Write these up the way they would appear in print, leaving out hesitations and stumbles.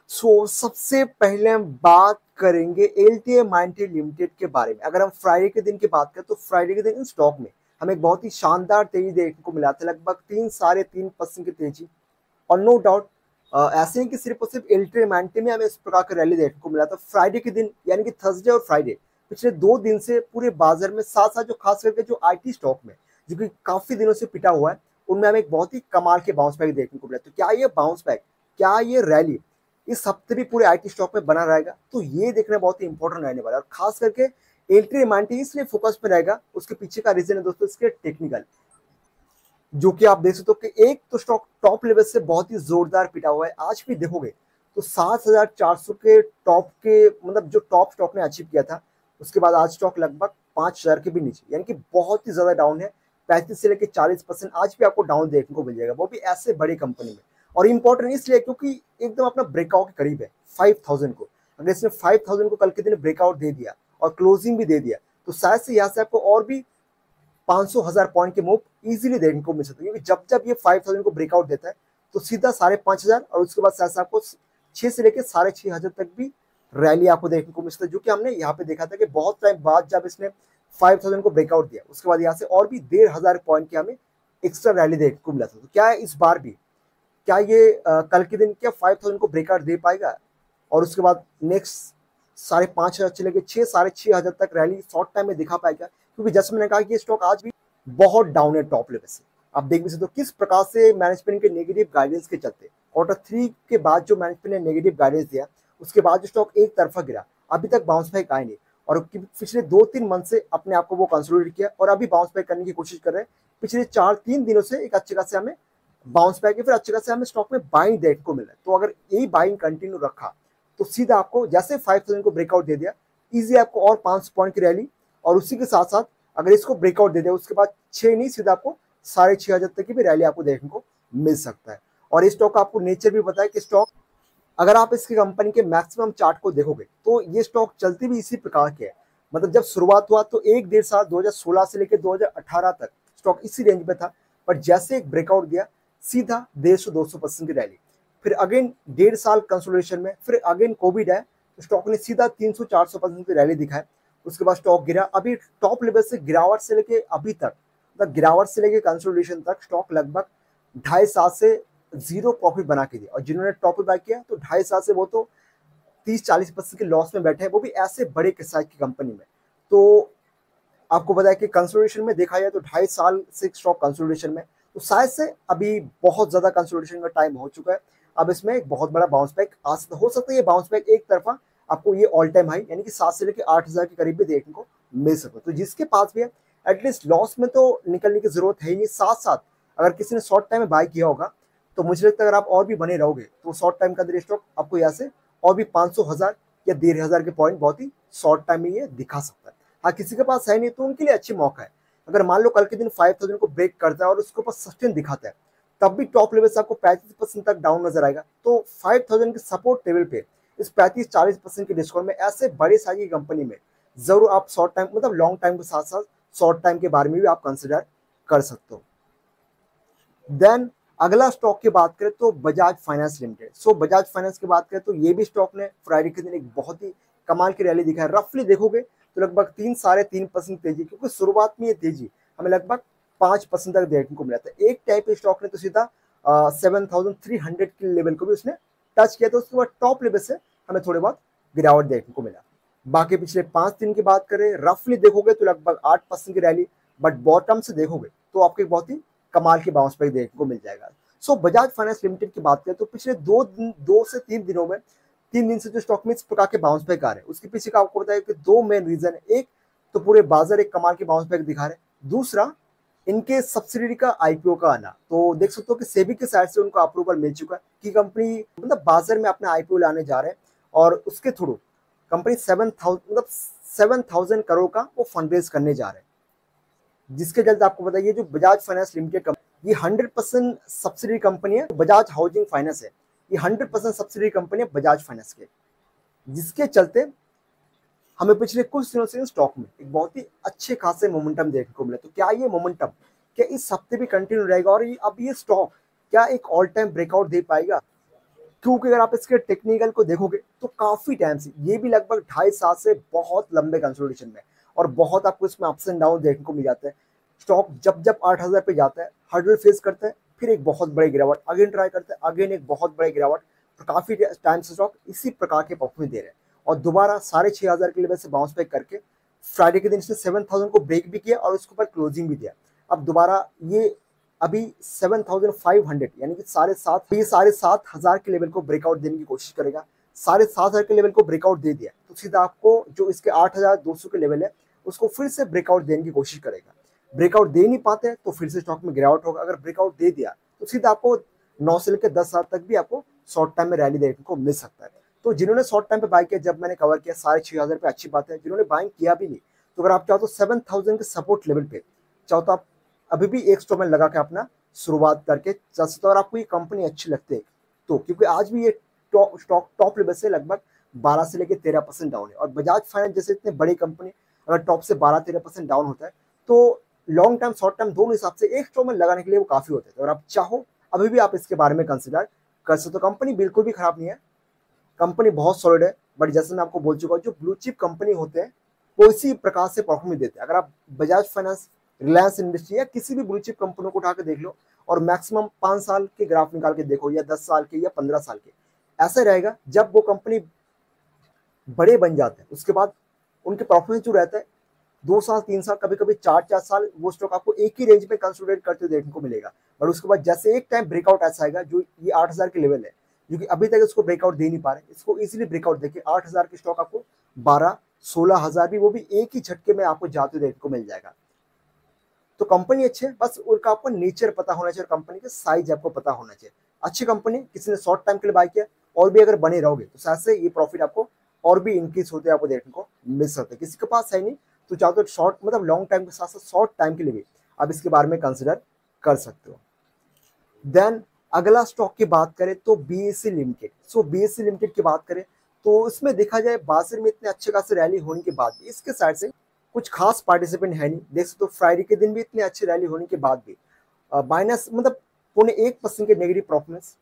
सबसे पहले हम बात करेंगे एलटीए माइंडट्री लिमिटेड के बारे में। अगर हम फ्राइडे के दिन की बात करें तो फ्राइडे के दिन इन स्टॉक में हमें एक बहुत ही शानदार तेजी देखने को मिला था, लगभग 3-3.5% की तेजी। और नो डाउट ऐसे नहीं कि सिर्फ और सिर्फ एलटीए माइंडट्री में हमें इस प्रकार का रैली देखने को मिला था। फ्राइडे के दिन यानी कि थर्सडे और फ्राइडे पिछले 2 दिन से पूरे बाजार में साथ साथ जो खास करके जो आईटी स्टॉक में जो कि काफी दिनों से पिटा हुआ है, उनमें हमें एक बहुत ही कमाल के बाउंस बैक देखने को मिला। तो क्या ये बाउंस बैक, क्या ये रैली इस हफ्ते भी पूरे आईटी स्टॉक में बना रहेगा, तो ये देखना बहुत ही इंपॉर्टेंट रहने वाला है। और खास करके एलटीए माइंडट्री इसलिए फोकस में रहेगा, उसके पीछे का रीजन है दोस्तों इसके टेक्निकल, जो कि आप देख सकते हो कि एक तो स्टॉक टॉप लेवल से बहुत ही जोरदार पिटा हुआ है। आज भी देखोगे तो 7,400 के टॉप के मतलब जो टॉप स्टॉक ने अचीव किया था, उसके बाद आज स्टॉक लगभग 5,000 के भी नीचे, यानी कि बहुत ही ज्यादा डाउन है। 35 से लेकर 40% आज भी आपको डाउन देखने को मिल जाएगा, वो भी ऐसे बड़ी कंपनी में। और इंपॉर्टेंट इसलिए क्योंकि एकदम अपना ब्रेकआउट के करीब है 5,000 को। अगर इसने 5,000 को कल के दिन ब्रेकआउट दे दिया और क्लोजिंग भी दे दिया, तो शायद से यहाँ से आपको और भी 500,000 पॉइंट के मूव इजीली देखने को मिल सकते हैं। क्योंकि जब जब ये 5,000 को ब्रेकआउट देता है तो सीधा 5,500 और उसके बाद शायद आपको 6 से लेकर 6,500 तक भी रैली आपको देखने को मिल सकता है, जो कि हमने यहाँ पे देखा था कि बहुत टाइम बाद जब इसने 5,000 को ब्रेकआउट दिया, उसके बाद यहाँ से और भी 1,500 पॉइंट की हमें एक्स्ट्रा रैली देखने को मिला था। तो क्या है इस बार भी, क्या ये कल के दिन क्या 5,000 को ब्रेकआउट दे पाएगा और उसके बाद नेक्स्ट 5,500 से लेकर 6,500 तक रैली शॉर्ट टाइम में दिखा पाएगा? क्योंकि जैसे मैंने कहा कि ये स्टॉक आज भी बहुत डाउन है टॉप लेवल से। आप देख भी सकते हो किस प्रकार से मैनेजमेंट के नेगेटिव गाइडेंस के चलते Q3 के बाद जो मैनेजमेंट ने नेगेटिव गाइडेंस दिया, उसके बाद जो स्टॉक एक तरफा गिरा, अभी तक बाउंस बैक आए नहीं। और पिछले 2-3 मंथ से अपने आप को वो कंसोलिडेट किया और अभी बाउंस बैक करने की कोशिश कर रहे हैं। पिछले 4-3 दिनों से एक अच्छे खासे हमें बाउंस बैक है, फिर अच्छे खासे हमें स्टॉक में बाइंग देखने को मिला है। तो अगर यही बाइंग कंटिन्यू रखा तो सीधा आपको जैसे 5,000 को ब्रेकआउट दे दिया, इजी आपको और 500 पॉइंट की रैली, और उसी के साथ साथ अगर इसको ब्रेकआउट दे दिया उसके बाद 6 नहीं सीधा आपको 6,500 तक की भी रैली आपको देखने को मिल सकता है। और इस स्टॉक का आपको नेचर भी पता है कि स्टॉक, अगर आप इसकी कंपनी के मैक्सिमम चार्ट को देखोगे तो ये स्टॉक चलती भी इसी प्रकार के है। मतलब जब शुरुआत हुआ तो 1-1.5 साल 2016 से लेकर 2018 तक स्टॉक इसी रेंज में था, पर जैसे एक ब्रेकआउट दिया सीधा 150-200% की रैली, फिर अगेन 1.5 साल कंसोलिडेशन में, फिर अगेन कोविड है तो स्टॉक ने सीधा 300-400% की रैली दिखाई। उसके बाद स्टॉक गिरा, अभी टॉप लेवल से गिरावट से लेके अभी तक, मतलब गिरावट से लेके कंसोलिडेशन तक स्टॉक लगभग 2.5 साल से जीरो प्रॉफिट बना के दिया। और जिन्होंने प्रॉफिट बाय किया तो 2.5 साल से वो तो 30-40% के लॉस में बैठे हैं, वो भी ऐसे बड़े साइज की कंपनी में। तो आपको पता है कि कंसोलिडेशन में देखा जाए तो 2.5 साल से स्टॉक कंसोलिडेशन में, तो शायद से अभी बहुत ज्यादा कंसोलिडेशन का टाइम हो चुका है। अब इसमें एक बहुत बड़ा बाउंस बैक हो सकता है। ये बाउंस बैक एक तरफा आपको ये ऑल टाइम हाई यानी कि 7 से लेकर 8,000 के करीब भी देखने को मिल सकता है। तो जिसके पास भी है एटलीस्ट लॉस में तो निकलने की जरूरत है ही नहीं। साथ साथ अगर किसी ने शॉर्ट टाइम में बाय किया होगा तो मुझे लगता है अगर आप और भी बने रहोगे तो शॉर्ट टाइम का अंदर स्टॉक आपको यहाँ से और भी 500,000 या 1,500 के पॉइंट बहुत ही शॉर्ट टाइम में ये दिखा सकता है। हाँ, किसी के पास है नहीं तो उनके लिए अच्छी मौका है। अगर मान लो कल के दिन 5,000 को ब्रेक करता है और उसके ऊपर सस्टेन दिखाता है, तब भी टॉप लेवल से आपको 35% तक डाउन नजर आएगा। तो 5,000 के सपोर्ट लेवल पे इस 35-40% के डिस्काउंट में ऐसे बड़े साइज की कंपनी में जरूर आप शॉर्ट टाइम मतलब लॉन्ग टाइम के साथ साथ शॉर्ट टाइम के बारे में भी आप कंसिडर कर सकते हो। देन अगला स्टॉक की बात करें तो Bajaj finance limited. Bajaj finance की बात करें तो ये भी स्टॉक ने फ्राइडे के दिन एक बहुत ही कमाल की रैली दिखाई। रफली देखोगे तो लगभग 3-3.5% तेजी, क्योंकि शुरुआत में ये तेजी हमें लगभग 5% तक देखने को मिला था। एक टाइप स्टॉक ने तो सीधा 7,300 के लेवल को भी उसने टच किया था, उसके बाद टॉप लेवल से हमें थोड़े बहुत गिरावट देखने को मिला। बाकी पिछले 5 दिन की बात करें रफली देखोगे तो लगभग 8% की रैली, बट बॉटम से देखोगे तो आपको एक बहुत ही कमाल की बाउंस बैक देखने को मिल जाएगा। बजाज फाइनेंस लिमिटेड की बात करें तो पिछले 2 से 3 दिनों में 3 दिन से जो स्टॉक में इस प्रकार के बाउंस बैक आ रहे हैं, उसके पीछे का आपको बताया कि 2 मेन रीजन है। एक तो पूरे बाजार एक कमाल के बाउंस बैक दिखा रहे हैं, दूसरा इनके सब्सिडी का आईपीओ का आना। तो देख सकते हो कि सेबी के साइड से उनको अप्रूवल मिल चुका है कि कंपनी मतलब बाजार में अपना आईपीओ लाने जा रहे हैं, और उसके थ्रू कंपनी 7,000 करोड़ का वो फंड रेज करने जा रहे हैं। जिसके चलते आपको बताइए जो बजाज फाइनेंस लिमिटेड ये 100% सब्सिडी कंपनी है। बजाज हाउसिंग फाइनेंस है, ये 100% सब्सिडी कंपनी है बजाज फाइनेंस के, जिसके चलते हमें पिछले कुछ दिनों से स्टॉक में एक बहुत ही अच्छे खासे मोमेंटम देखने को मिला। तो क्या ये मोमेंटम क्या इस हफ्ते भी कंटिन्यू रहेगा और अब ये स्टॉक क्या एक ऑल टाइम ब्रेकआउट दे पाएगा? क्योंकि अगर आप इसके टेक्निकल को देखोगे तो काफी टाइम से, ये भी लगभग 2.5 साल से बहुत लंबे कंसोलिडेशन में, और बहुत आपको इसमें अप्स एंड डाउन देखने को मिल जाता है। स्टॉक जब जब 8,000 पे जाता है, हर्डल फेस करता है, फिर एक बहुत बड़ी गिरावट, अगेन ट्राई करता है, अगेन एक बहुत बड़ी गिरावट, और काफी टाइम से स्टॉक इसी प्रकार के परफॉर्मेंस दे रहे हैं। और दोबारा 6,500 के लेवल से बाउंस बैक करके फ्राइडे के दिन इसने 7,000 को ब्रेक भी किया और उसके ऊपर क्लोजिंग भी दिया। अब दोबारा ये अभी 7,500 यानी कि 7,500 के लेवल को ब्रेकआउट देने की कोशिश करेगा। 7,500 के लेवल को ब्रेकआउट दे दिया तो सीधा आपको जो इसके 8,200 के लेवल है उसको फिर से ब्रेकआउट देने की कोशिश करेगा। ब्रेकआउट दे नहीं पाते तो फिर से स्टॉक में गिरावट होगा। अगर ब्रेकआउट दे दिया तो सीधा आपको 9 से लेकर 10,000 तक भी आपको शॉर्ट टाइम में रैली देखने को मिल सकता है। तो जिन्होंने शॉर्ट टाइम पे बाय किया, जब मैंने कवर किया 6,500 पे, अच्छी बात है। जिन्होंने बाइंग किया भी नहीं, तो अगर आप चाहो तो 7,000 के सपोर्ट लेवल पे चाहो तो आप अभी भी एक स्टॉक में लगा के अपना शुरुआत करके चल सकते हो। और आपको ये कंपनी अच्छी लगती है तो, क्योंकि आज भी ये स्टॉक टॉप लेवल से लगभग 12 से लेकर 13% डाउन है। और बजाज फाइनेंस जैसे इतने बड़ी कंपनी अगर टॉप से 12-13% डाउन होता है तो लॉन्ग टर्म शॉर्ट टर्म दोनों हिसाब से एक स्टॉक में लगाने के लिए वो काफी होते हैं। और आप चाहो अभी भी आप इसके बारे में कंसिडर कर सकते हो। कंपनी बिल्कुल भी खराब नहीं है, कंपनी बहुत सॉलिड है। बट जैसे मैं आपको बोल चुका हूँ, जो ब्लू चिप कंपनी होते हैं वो इसी प्रकार से परफॉर्मेंस देते हैं। अगर आप बजाज फाइनेंस, रिलायंस इंडस्ट्री या किसी भी ब्लू चिप कंपनी को उठा के देख लो और मैक्सिमम 5 साल के ग्राफ निकाल के देखो, या 10 साल के या 15 साल के, ऐसा रहेगा जब वो कंपनी बड़े बन जाते हैं उसके बाद उनके परफॉर्मेंस जो रहता है 2 साल 3 साल कभी कभी 4 साल वो स्टॉक आपको एक ही रेंज में कंसोलिडेट करते हुए देखने को मिलेगा। और उसके बाद जैसे एक टाइम ब्रेकआउट ऐसा आएगा, जो ये 8,000 के लेवल है, क्योंकि अभी तक इसको ब्रेकआउट दे नहीं पा रहे, इसको इजीली ब्रेकआउट देके 8,000 के स्टॉक आपको 12-16,000 भी, वो भी एक ही झटके में आपको जाते हुए देखने को मिल जाएगा। तो कंपनी अच्छी है, बस उनका आपको नेचर पता होना चाहिए और कंपनी के साइज आपको पता होना चाहिए। अच्छी कंपनी, किसी ने शॉर्ट टाइम के लिए बाय किया, और भी अगर बने रहोगे तो शायद से ये प्रॉफिट आपको और भी इंक्रीज होते आपको देखने को मिल सकते हैं। किसी के पास है नहीं तो चाहो तो शॉर्ट मतलब लॉन्ग टाइम के साथ साथ शॉर्ट टाइम के लिए भी आप इसके बारे में कंसिडर कर सकते हो। देन अगला स्टॉक की बात करें तो BSE limited. So BSE limited की बात करें तो इसमें देखा जाए बाजार में इतने अच्छे खासे रैली होने के बाद भी इसके साइड से कुछ खास पार्टिसिपेंट है नहीं। देख सकते हो फ्राइडे के दिन भी इतनी अच्छी रैली होने के बाद भी माइनस मतलब 0.1% के नेगेटिव परफॉर्मेंस।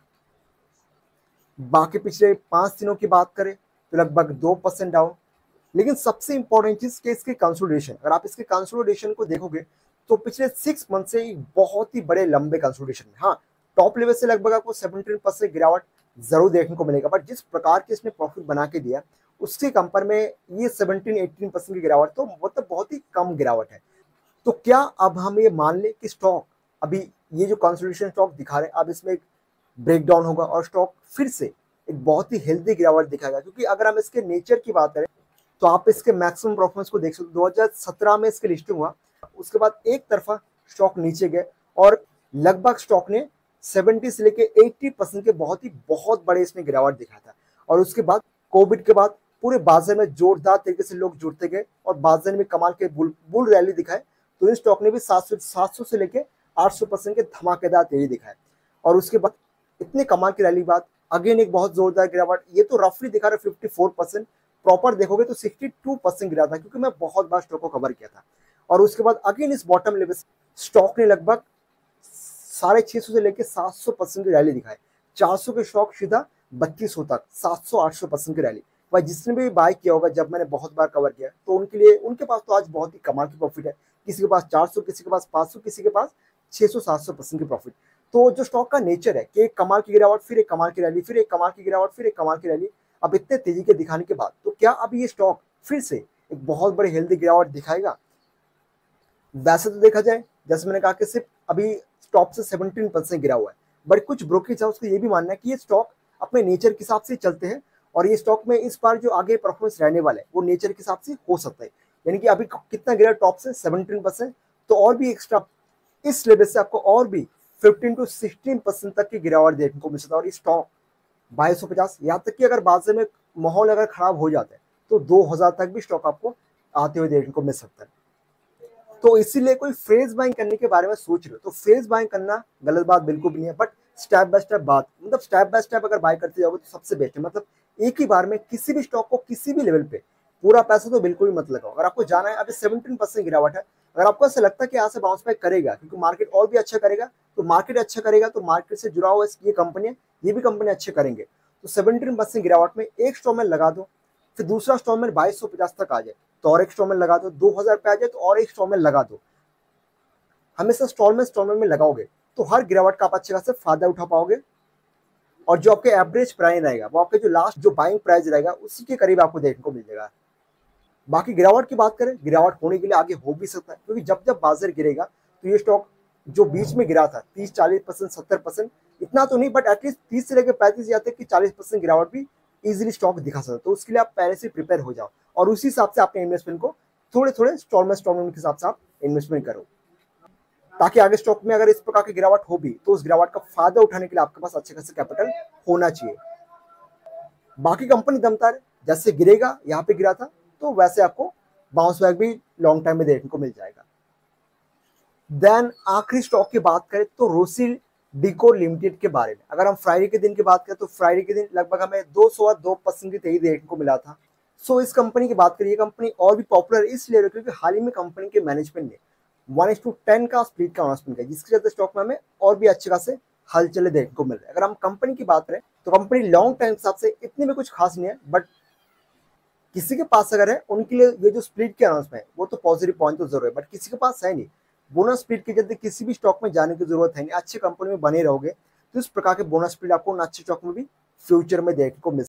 बाकी पिछले 5 दिनों की बात करें तो लगभग 2% डाउन। लेकिन सबसे इंपॉर्टेंट चीज के इसके कंसोलिडेशन, अगर आप इसके कंसोलिडेशन को देखोगे तो पिछले 6 मंथ से बहुत ही बड़े लंबे कंसोलिडेशन में, हाँ टॉप लेवल से लगभग आपको 17% गिरावट जरूर देखने को मिलेगा। बट जिस प्रकार के इसने प्रॉफिट बना के दिया उसके कंपेयर में ये 17-18% की गिरावट तो मतलब बहुत ही कम गिरावट है। तो क्या अब हम ये मान ले कि स्टॉक अभी ये जो कंसोलिडेशन स्टॉक दिखा रहे हैं अब इसमें ब्रेकडाउन होगा और स्टॉक फिर से एक बहुत ही हेल्दी गिरावट दिखाएगा? क्योंकि अगर हम इसके नेचर की बात करें तो आप इसके मैक्सिमम परफॉर्मेंस को देख सकते हो। 2017 में इसके लिस्टिंग हुआ, उसके बाद एक तरफा स्टॉक नीचे गए और लगभग स्टॉक ने 70 से लेके 80% के बहुत बड़े इसमें गिरावट दिखाया था। और उसके बाद कोविड के बाद पूरे बाजार में जोरदार तरीके से लोग जुड़ते गए और बाजार में कमाल के बुल रैली दिखाए। तो इस स्टॉक ने भी 700 से लेके 800% के धमाकेदार तेजी दिखाए। और उसके बाद इतने कमाल की रैली बाद अगेन एक बहुत जोरदार गिरावट, ये तो रफली दिखा रहा है 54%, प्रॉपर देखोगे तो 62% गिरा था, क्योंकि मैं बहुत बार स्टॉक को कवर किया था। और उसके बाद अगेन इस बॉटम लेवल स्टॉक ने लगभग 650 से लेकर 700% की रैली दिखाई। 400 के स्टॉक सीधा 3200 तक 700-800% की रैली। भाई जिसने भी बाय किया होगा, जब मैंने बहुत बार कवर किया तो उनके लिए, उनके पास तो आज बहुत ही कमाल की प्रॉफिट है। किसी के पास 400, किसी के पास 500, किसी के पास 600-700% की प्रॉफिट। तो जो स्टॉक का नेचर है कि एक कमाल की गिरावट, फिर एक कमाल की रैली, फिर एक कमाल की गिरावट, फिर एक कमाल की रैली, अब इतने तेजी के दिखाने के बाद तो क्या अब ये स्टॉक फिर से एक बहुत बड़ी हेल्दी गिरावट दिखाएगा? वैसे तो देखा जाए, जैसे मैंने कहा कि सिर्फ अभी टॉप से 17% गिरा हुआ है, बट कुछ ब्रोकरेज हाउस का ये भी मानना है कि ये स्टॉक अपने नेचर के हिसाब से चलते हैं और ये स्टॉक में इस बार जो आगे परफॉर्मेंस रहने वाला है वो नेचर के हिसाब से हो सकता है। यानी कि अभी कितना गिरा टॉप से 17%, तो और भी एक्स्ट्रा इस लेवल से आपको और भी 15-16% तक की गिरावट देखने को मिल सकता है। और ये स्टॉक 2250, यहाँ तक कि अगर बाजार में माहौल अगर खराब हो जाता है तो 2000 तक भी स्टॉक आपको आते हुए देखने को मिल सकता है। तो इसीलिए कोई फ्रेज बाइंग करने के बारे में सोच रहे हो तो फ्रेज बाइंग करना गलत बात बिल्कुल भी नहीं है, बट स्टेप बाय स्टेप बात, मतलब स्टेप बाय स्टेप अगर बाय करते जाओगे तो सबसे बेस्ट है। मतलब एक ही बार में किसी भी स्टॉक को किसी भी लेवल पे पूरा पैसा तो बिल्कुल भी मत लगाओ। अगर आपको जाना है, अभी 17% गिरावट है, अगर आपको ऐसा लगता है कि यहाँ से बाउंस बैक करेगा क्योंकि मार्केट और भी अच्छा करेगा, तो मार्केट अच्छा करेगा तो मार्केट से जुड़ा हुआ ये कंपनी है, ये भी कंपनी अच्छे करेंगे। तो 17% गिरावट में एक इंस्टॉलमेंट लगा दो, फिर दूसरा इंस्टॉलमेंट 2250 तक आ जाए तो और एक इंस्टॉलमेंट लगा दो, 2000 पे आ जाए तो और एक इंस्टॉलमेंट लगा दो। हमेशा इंस्टॉलमेंट में लगाओगे तो हर गिरावट का आप अच्छे खासे फायदा उठा पाओगे, और जो आपके एवरेज प्राइस रहेगा वो आपके जो लास्ट जो बाइंग प्राइस रहेगा उसी के करीब आपको देखने को मिल जाएगा। बाकी गिरावट की बात करें, गिरावट होने के लिए आगे हो भी सकता है, क्योंकि जब जब बाजार गिरेगा तो ये स्टॉक जो बीच में गिरा था 30-40%, 70%, इतना तो नहीं बट एटलीस्ट 30 से लेकर 35 या तक की 40% गिरावट भी इजीली स्टॉक दिखा सकता है। तो उसके लिए आप पहले से प्रिपेयर हो जाओ और उसी हिसाब से अपने इन्वेस्टमेंट को थोड़े थोड़े इंस्टॉलमेंट के हिसाब से आप इन्वेस्टमेंट करो, ताकि आगे स्टॉक में अगर इस प्रकार की गिरावट हो भी तो उस गिरावट का फायदा उठाने के लिए आपके पास अच्छे खासे कैपिटल होना चाहिए। बाकी कंपनी दमदार है, जैसे गिरेगा यहाँ पे गिरा था तो वैसे आपको बाउंस बैक भी लॉन्ग टाइम में देखने को मिल जाएगा। देन आखिरी स्टॉक की बात करें तो रोसिल डिकोर लिमिटेड के बारे में। अगर हम फ्राइडे के दिन की बात करें तो फ्राइडे के दिन लगभग हमें 202% की तेजी देखने को मिला था। सो इस कंपनी की बात करिए, कंपनी और भी पॉपुलर इसलिए है क्योंकि हाल ही में कंपनी के मैनेजमेंट ने 1:10 का स्प्लिट का अनाउंसमेंट किया, जिसके चलते स्टॉक में हमें और भी अच्छे खासे हलचलें देखने को मिल रहे हैं। अगर हम कंपनी की बात करें तो कंपनी लॉन्ग टाइम हिसाब से इतनी भी कुछ खास नहीं है, बट किसी के पास अगर है उनके लिए ये जो स्प्लिट के अनाउंसमेंट है वो तो पॉजिटिव पॉइंट तो जरूर है, बट किसी के पास है नहीं। बोनस स्प्लिट के चलते किसी भी स्टॉक में जाने की जरूरत है नहीं, अच्छे कंपनी में बने रहोगे तो इस प्रकार के बोनस स्प्लिट आपको उन अच्छे स्टॉक में भी फ्यूचर में देखने को मिल